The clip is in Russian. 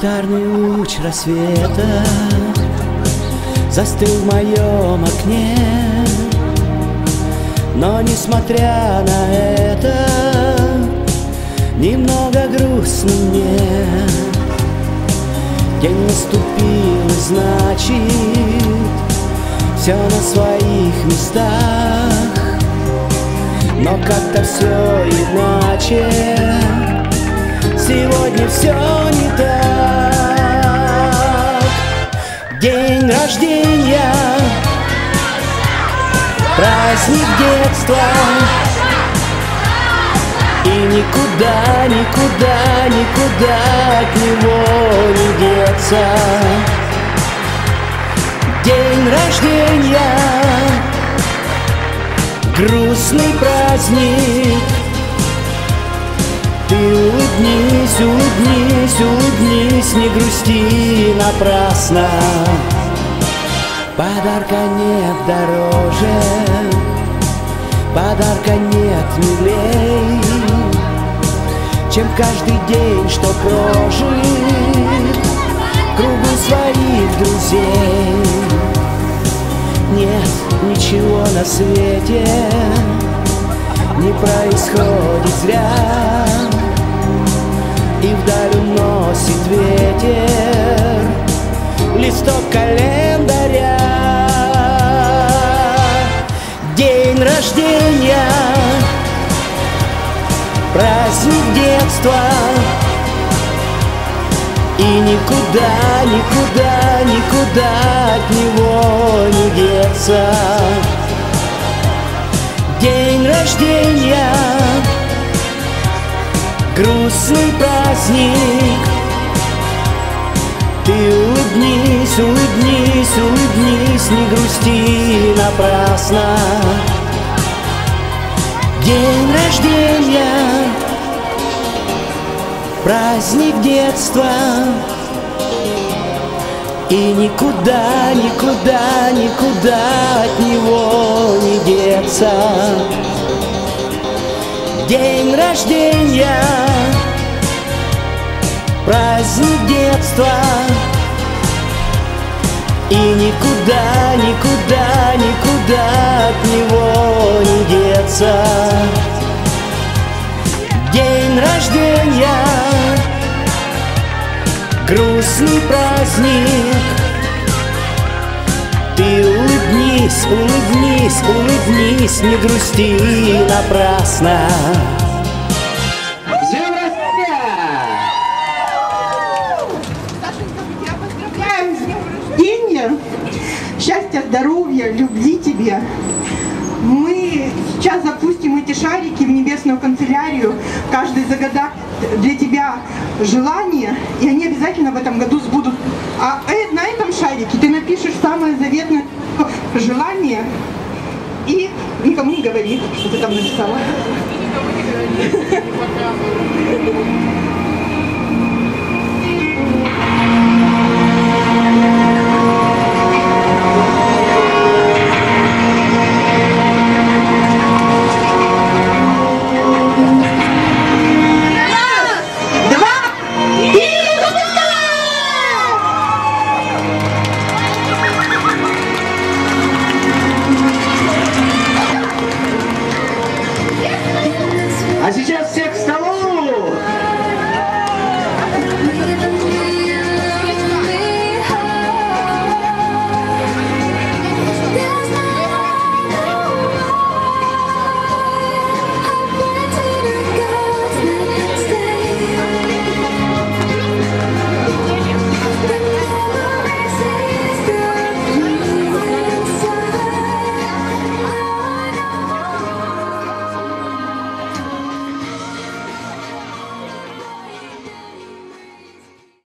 Янтарный луч рассвета застыл в моем окне, но несмотря на это, немного грустно мне. День наступил, и значит, все на своих местах, но как-то все иначе. Сегодня все не так. День рождения, праздник детства, и никуда, никуда, никуда от него не деться. День рождения, грустный праздник. Ты улыбнись, улыбнись, улыбнись, не грусти напрасно. Подарка нет дороже, подарка нет милей, чем каждый день, что прожит в кругу своих друзей. Нет ничего на свете не происходит зря, и вдаль уносит ветер листок календаря. День рождения, праздник детства, и никуда, никуда, никуда от него не деться. День рождения, грустный праздник. Ты улыбнись, улыбнись, улыбнись, не грусти напрасно. День рождения, праздник детства, и никуда, никуда, никуда от него не деться. День рождения, праздник детства, и никуда, никуда, никуда от него не деться. День рождения, грустный праздник. Ты улыбнись, улыбнись, улыбнись, не грусти напрасно. С днем рождения! Сашенька, мы тебя поздравляем с днем рождения! Счастья, здоровья, любви тебе! Мы сейчас запустим эти шарики в небесную канцелярию. Каждый загадаст для тебя желание, и они обязательно в этом году сбудут. А на этом шарике ты напишешь самое заветное желание и никому не говори, что ты там написала. Никому не говори.